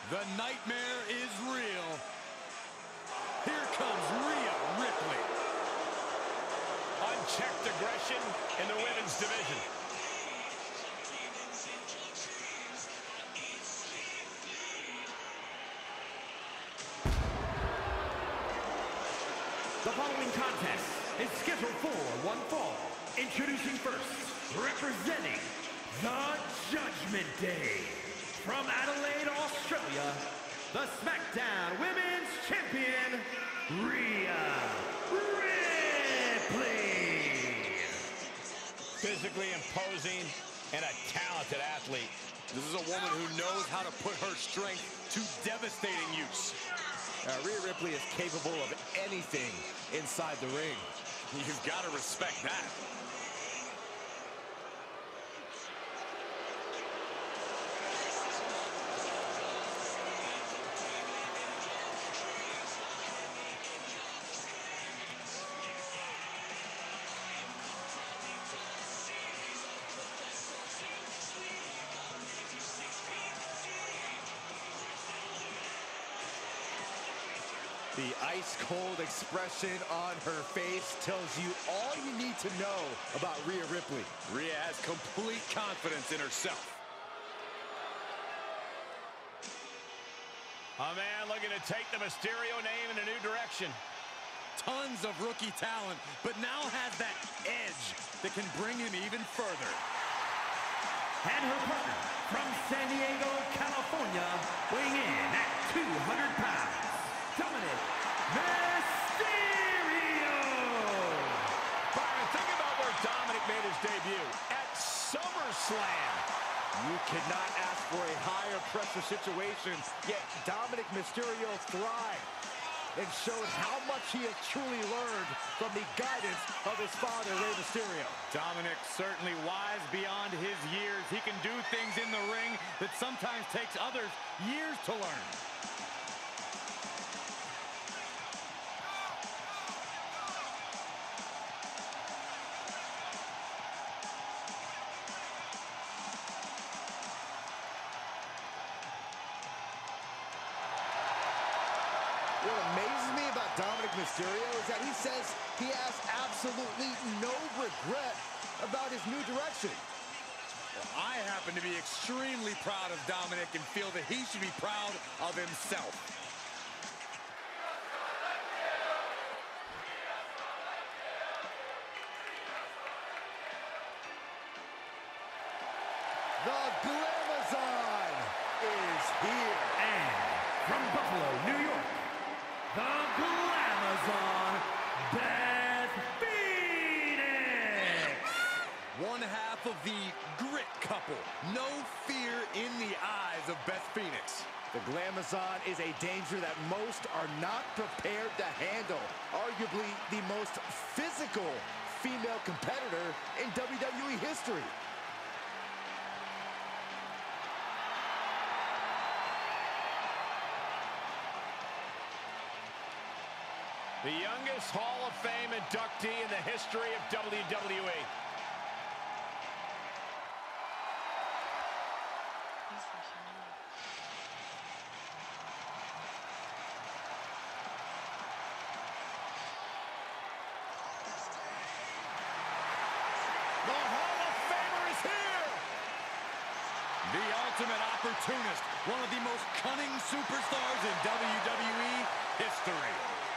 The nightmare is real. Here comes Rhea Ripley. Unchecked aggression in the women's division. The following contest is scheduled for one fall. Introducing first, representing the Judgment Day. From Adelaide, Australia, the SmackDown Women's Champion, Rhea Ripley. Physically imposing and a talented athlete. This is a woman who knows how to put her strength to devastating use. Rhea Ripley is capable of anything inside the ring. You've got to respect that. The ice-cold expression on her face tells you all you need to know about Rhea Ripley. Rhea has complete confidence in herself. A man looking to take the Mysterio name in a new direction. Tons of rookie talent, but now has that edge that can bring him even further. And her partner from San Diego, California, weighing in at 200 pounds, Dominic Mysterio! Byron, think about where Dominic made his debut, at SummerSlam. You cannot ask for a higher pressure situation, yet Dominic Mysterio thrived and showed how much he has truly learned from the guidance of his father, Rey Mysterio. Dominic certainly wise beyond his years. He can do things in the ring that sometimes takes others years to learn. What amazes me about Dominic Mysterio is that he says he has absolutely no regret about his new direction. Well, I happen to be extremely proud of Dominic and feel that he should be proud of himself. The Glamazon is here. And from Buffalo, New York, the Glamazon, Beth Phoenix! One half of the grit couple. No fear in the eyes of Beth Phoenix. The Glamazon is a danger that most are not prepared to handle. Arguably the most physical female competitor in WWE history. The youngest Hall of Fame inductee in the history of WWE. The Hall of Famer is here! The ultimate opportunist, one of the most cunning superstars in WWE history.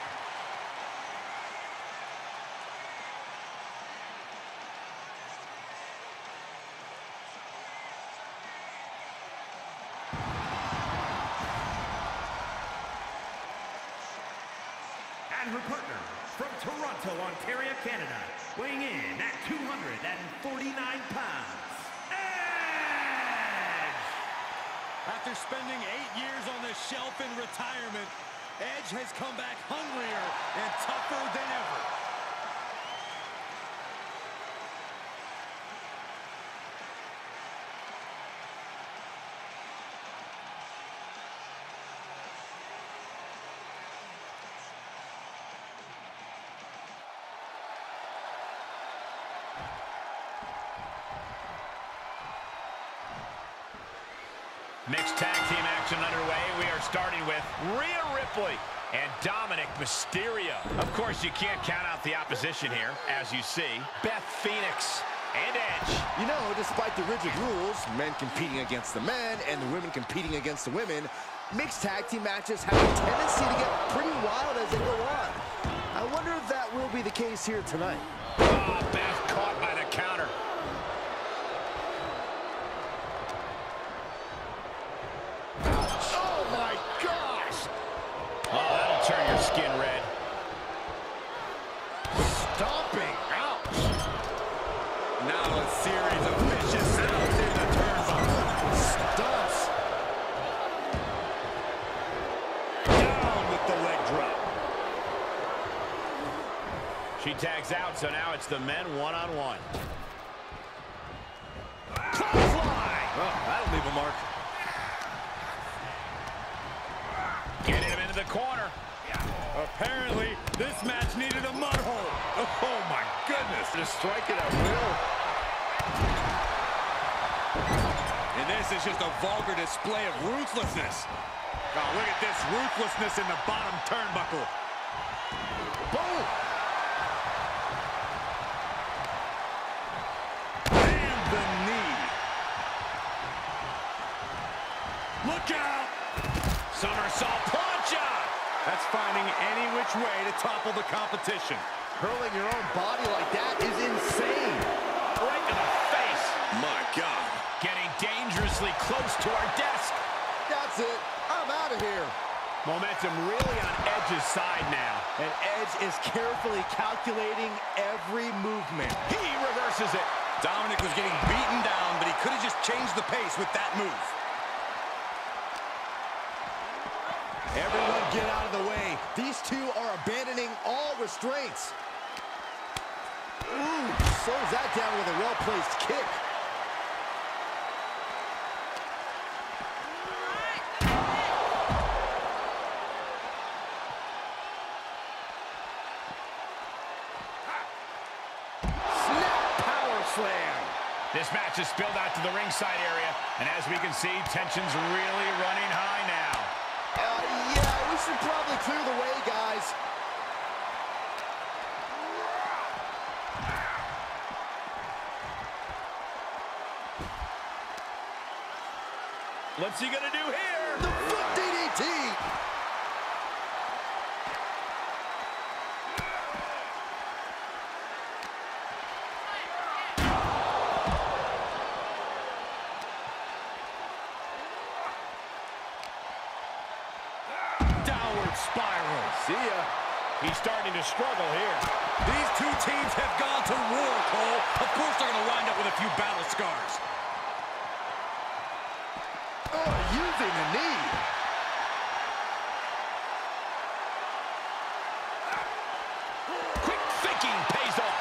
And her partner from Toronto, Ontario, Canada, weighing in at 249 pounds, Edge! After spending 8 years on the shelf in retirement, Edge has come back hungrier and tougher than ever. Mixed tag team action underway. We are starting with Rhea Ripley and Dominic Mysterio. Of course, you can't count out the opposition here, as you see. Beth Phoenix and Edge. You know, despite the rigid rules, men competing against the men and the women competing against the women, mixed tag team matches have a tendency to get pretty wild as they go on. I wonder if that will be the case here tonight. Oh, Beth caught by the counter. Oh my gosh! Oh, that'll turn your skin red. Stomping! Ouch! Now a series of vicious stomps in the turnbuckle. Stumps! Down with the leg drop. She tags out, so now it's the men one-on-one. Clothesline! Oh, that'll leave a mark. Getting him into the corner. Apparently, this match needed a mud hole. Oh, my goodness. Just strike it at will. And this is just a vulgar display of ruthlessness. Oh, look at this ruthlessness in the bottom turnbuckle. Boom! And the knee. Look out! Somersault plancha! That's finding any which way to topple the competition. Hurling your own body like that is insane. Right in the face. My God. Getting dangerously close to our desk. That's it. I'm out of here. Momentum really on Edge's side now. And Edge is carefully calculating every movement. He reverses it. Dominic was getting beaten down, but he could have just changed the pace with that move. Everyone get out of the way. These two are abandoning all restraints. Ooh, slows that down with a well-placed kick. Snap power slam. This match is spilled out to the ringside area, and as we can see, tension's really running high now. Yeah, we should probably clear the way, guys. What's he gonna do here? The foot DDT. Downward spiral. See ya. He's starting to struggle here. These two teams have gone to war, Cole. Of course they're going to wind up with a few battle scars. Oh, using the knee. Quick thinking pays off.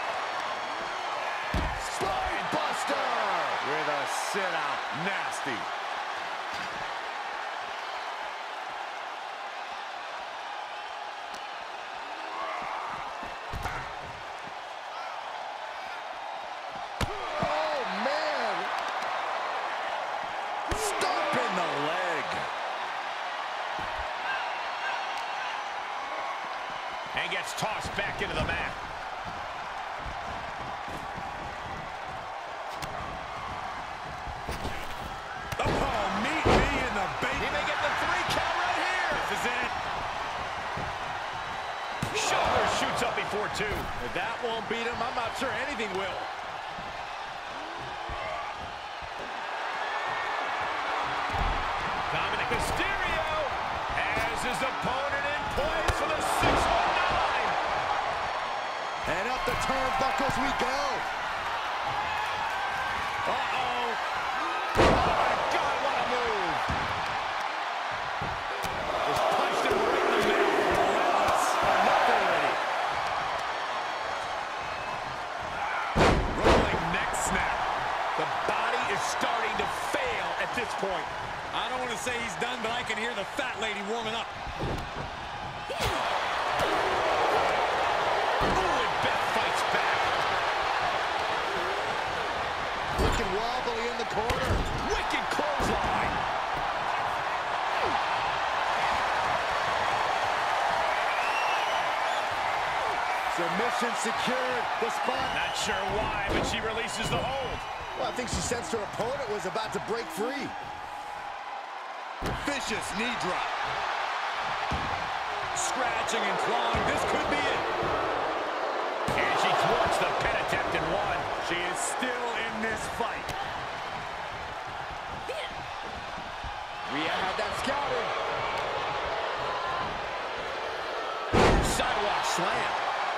Spine buster. With a sit-out. Nasty. Oh, man. Stomping the leg. And gets tossed back into the mat. Oh, meet me in the He basement. may get the 3 count right here. This is it. Shoulder shoots up before 2. If that won't beat him, I'm not sure anything will. Dominic Mysterio has his opponent in place for the 619. And up the turnbuckles we go. Uh-oh. Oh, my God, what a move. Just punched him right in the mouth. Enough already. Rolling neck snap. The body is starting to fail at this point. I don't want to say he's done, but I can hear the fat lady warming up. Ooh, and Beth fights back. Submission secured. The spot. Not sure why, but she releases the hold. Well, I think she sensed her opponent was about to break free. Vicious knee drop. Scratching and clawing. This could be it. And she thwarts the pin attempt and one. She is still in this fight. Rhea had that scouted. Sidewalk slam.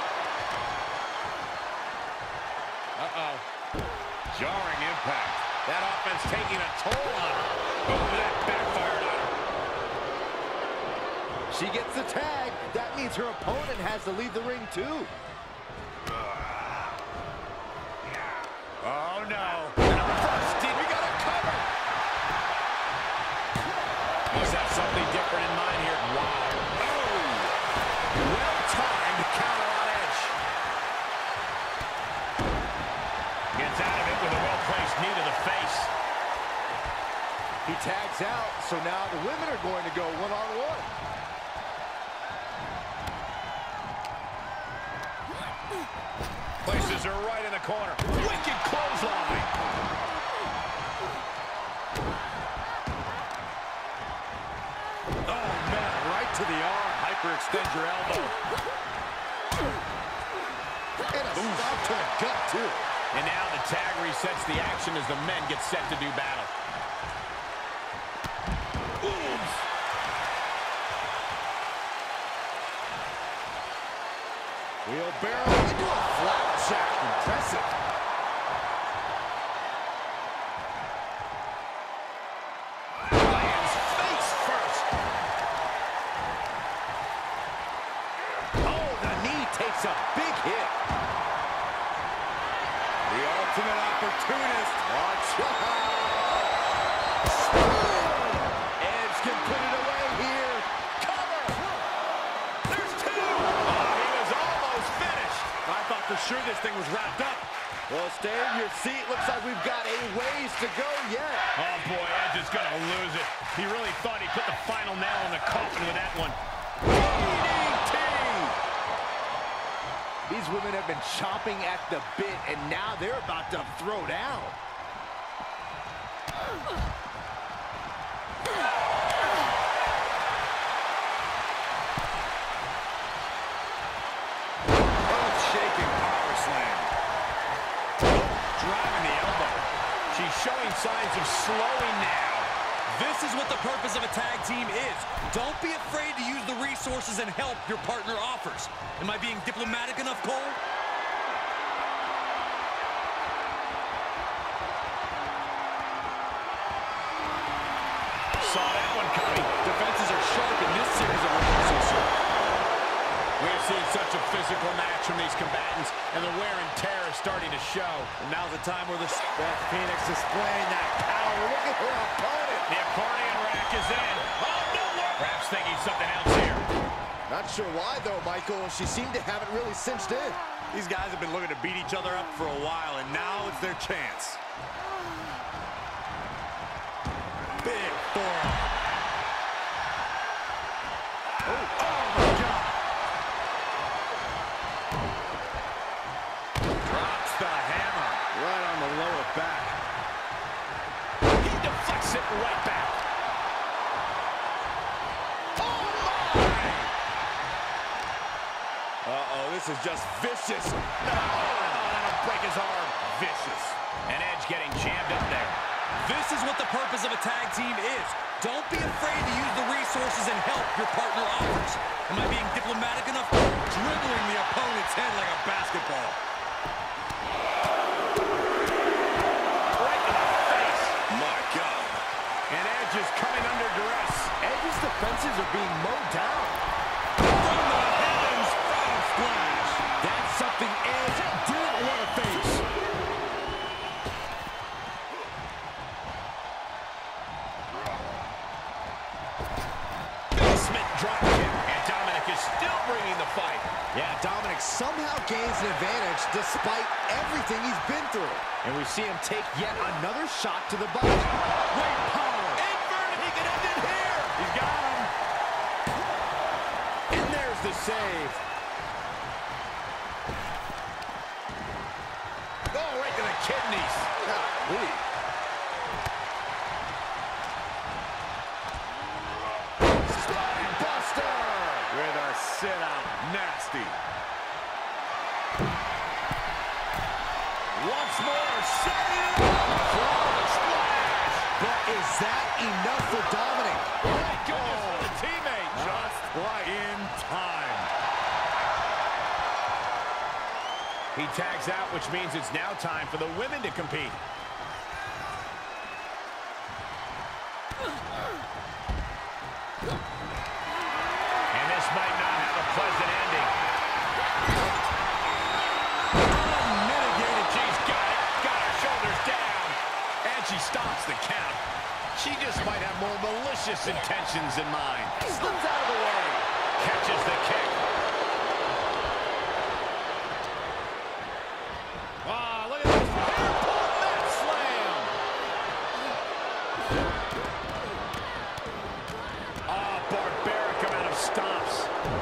Uh-oh. Jarring impact. That offense taking a toll on her. Oh, that backfired on her. She gets the tag. That means her opponent has to leave the ring too. Oh, no. Busted. We got a cover. Must have something different in mind here. Wow. Oh. Well-timed counter on Edge. Gets out of it with a well-placed knee to the face. He tags out, so now the women are going to go one-on-one. Places her right in the corner. Wicked clothesline. Oh, man, right to the arm. Hyperextend your elbow. And a stop to the gut, too. And now the tag resets the action as the men get set to do battle. Oops. Wheelbarrow into a flapjack. Impressive. Lands face first. Oh, the knee takes a big hit. The ultimate opportunist. Watch out. Edge can put it away here. Cover. There's two. Oh, he was almost finished. I thought for sure this thing was wrapped up. Well, stay in your seat. Looks like we've got a ways to go yet. Oh, boy, Edge is going to lose it. He really thought he put the final nail in the coffin with that one. DDT! These women have been chomping at the bit, and now they're about to throw down. Earth-shaking power slam. Driving the elbow. She's showing signs of slowing now. This is what the purpose of a tag team is. Don't be afraid to use the resources and help your partner offers. Am I being diplomatic enough, Cole? Saw that one coming. Defenses are sharp in this series of reversals. We have seen such a physical match from these combatants, and the wear and tear is starting to show. And now's the time where the Beth Phoenix displaying that power. Look at her opponent. The accordion rack is in. Oh, no! Perhaps thinking something else here. Not sure why, though, Michael. She seemed to have it really cinched in. These guys have been looking to beat each other up for a while, and now it's their chance. Big forearm. Oh my God. Drops the hammer right on the lower back. He deflects it right back. Uh-oh, this is just vicious. No, that'll break his arm. Vicious. And Edge getting jammed up there. This is what the purpose of a tag team is. Don't be afraid to use the resources and help your partner offers. Am I being diplomatic enough? Dribbling the opponent's head like a basketball. Right in the face. My God. And Edge is coming under duress. Edge's defenses are being mowed down. From the heavens, frog splash. That's something Edge didn't want to face. Basement drop kick. And Dominic is still bringing the fight. Yeah, Dominic somehow gains an advantage despite everything he's been through. And we see him take yet another shot to the body. Great power. Inverted, he can end it here. He's got him. And there's the save. kidneys. Golly. Spine buster with a sit-out. Nasty. Once more, setting it up. Flawless splash. But is that enough for Dominic? My goodness, for the teammate. Just right in time. He tags out, which means it's now time for the women to compete. And this might not have a pleasant ending. Unmitigated. She's got it. Got her shoulders down. And she stops the count. She just might have more malicious intentions in mind. Slips out of the way. Catches the kick. Wow, look at this. Airport mat slam. Oh, barbaric amount of stomps.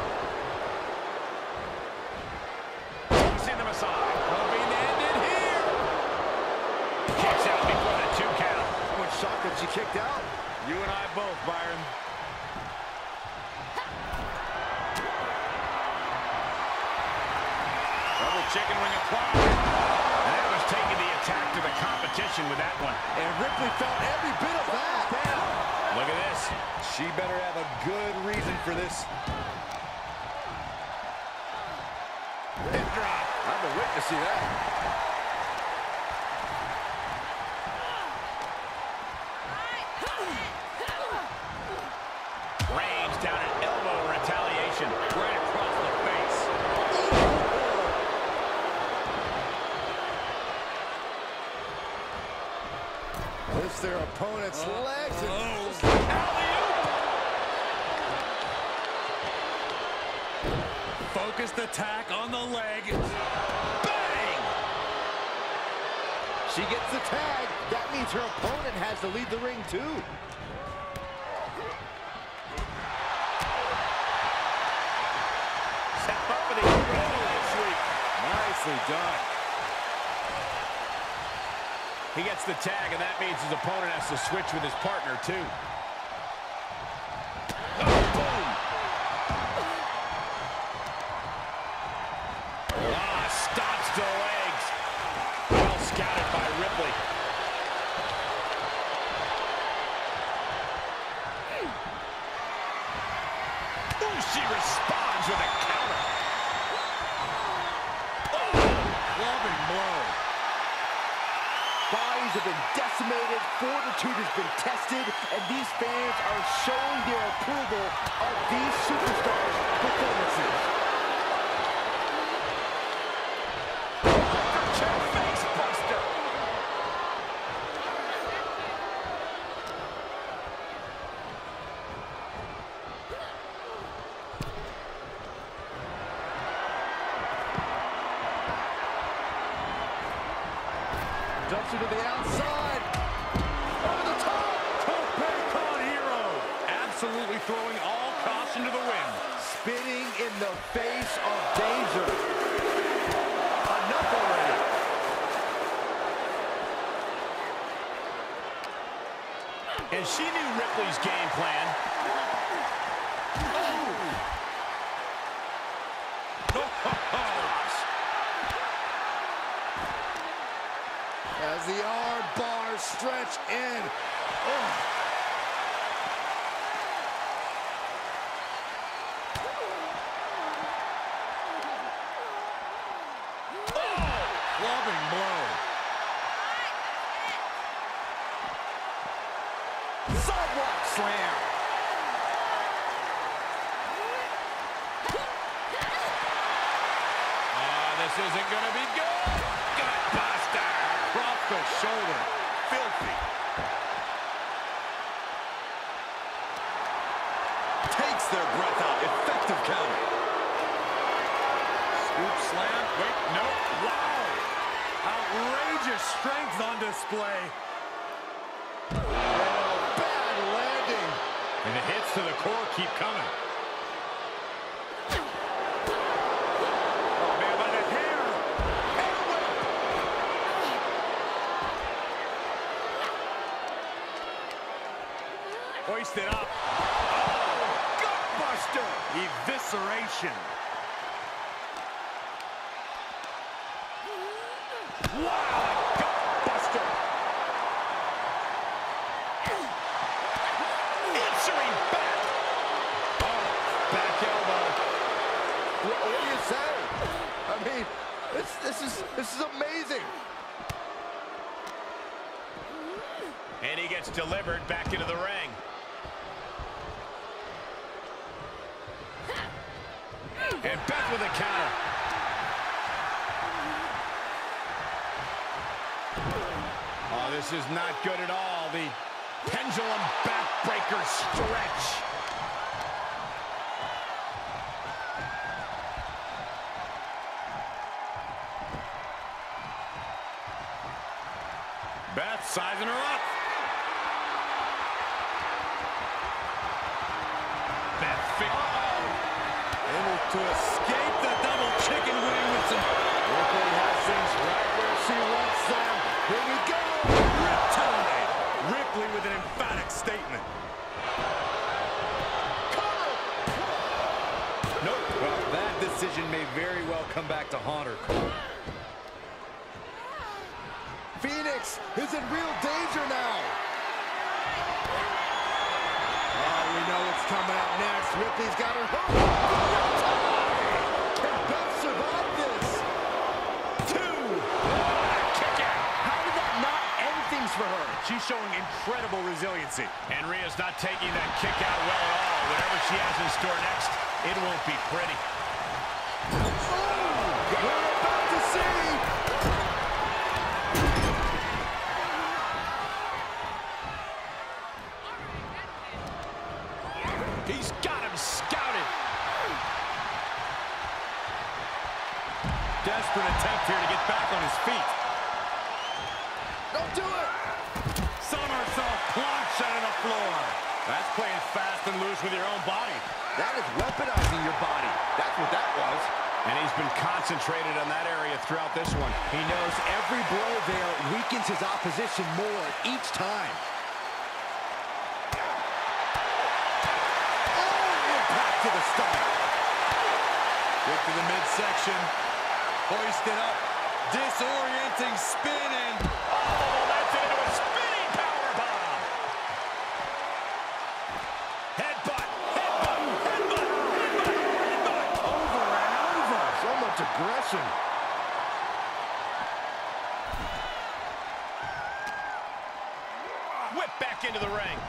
Tossing them aside. Being ended here. Kicks out before the 2 count. What shock that she kicked out? You and I both, Byron. Double chicken wing applied. And that was taking the attack to the competition with that one. And Ripley felt every bit of that. Look at this. She better have a good reason for this. Hip drop. I'm a witness to see that. Range down an elbow retaliation. Right across the face. Lifts their opponent's legs and Focused attack on the leg. Bang! she gets the tag. That means her opponent has to leave the ring too. Step up for the European sweep. Nicely done. He gets the tag, and that means his opponent has to switch with his partner, too. Oh, boom! Ah, stops the legs. Well scouted by Ripley. Ooh, she responds with a counter. Loving blow. Bodies have been decimated, fortitude has been tested, and these fans are showing their approval of these superstars' performances. Check face buster. Dumps her to the outside. Over the top. Con Hero. Absolutely throwing all caution to the wind. Spitting in the face of danger. Enough already. And she knew Ripley's game plan. As the arm bars stretch in. Loving blow. Sidewalk slam. This isn't going to be good. Gut buster. Across the shoulder. Filthy. Takes their breath out. Effective counter. Scoop slam. Wait, nope. Wow. Outrageous strength on display. Bad landing. And the hits to the core keep coming. desperation. Wow, gutbuster. Answering back. Oh, back elbow. What do you say? I mean, this is amazing. And he gets delivered back into the ring. And Beth with a counter. Oh, this is not good at all. The pendulum backbreaker stretch. Beth sizing her up. Able to escape the double chicken wing with some... Ripley has things right where she wants them. Here we go. Riptide. Ripley with an emphatic statement. Nope. Well, that decision may very well come back to haunt her, Cole. Phoenix is in real danger now. Oh, we know what's coming up next. Ripley's got her hook. Can Beth survive this? Two. Kick out. How did that not end things for her? She's showing incredible resiliency. And Rhea's not taking that kick out well at all. Whatever she has in store next, it won't be pretty. Oh, we're about to see. He's got him scouted. Desperate attempt here to get back on his feet. Don't do it. Somersault plunge onto the floor. That's playing fast and loose with your own body. That is weaponizing your body. That's what that was. And he's been concentrated on that area throughout this one. He knows every blow there weakens his opposition more each time. To the stomach. Kick to the midsection. Hoisted up. Disorienting spin and... Oh, that's into a spinning powerbomb. Headbutt. Headbutt. Headbutt. Headbutt. Headbutt. Over and over. So much aggression. Whip back into the ring.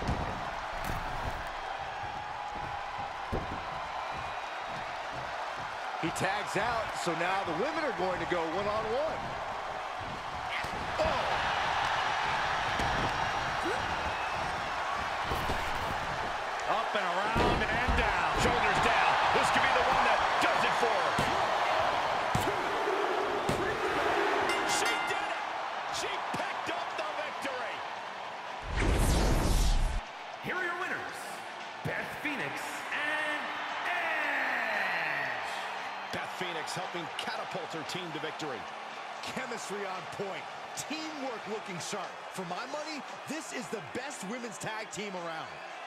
He tags out, so now the women are going to go one-on-one. Oh. Up and around and down. Shoulders down. This could be the one that does it for her. She did it. She picked up the victory. Here are your winners, Beth Phoenix and Edge. Beth Phoenix helping catapult her team to victory. Chemistry on point. Teamwork looking sharp. For my money, this is the best women's tag team around.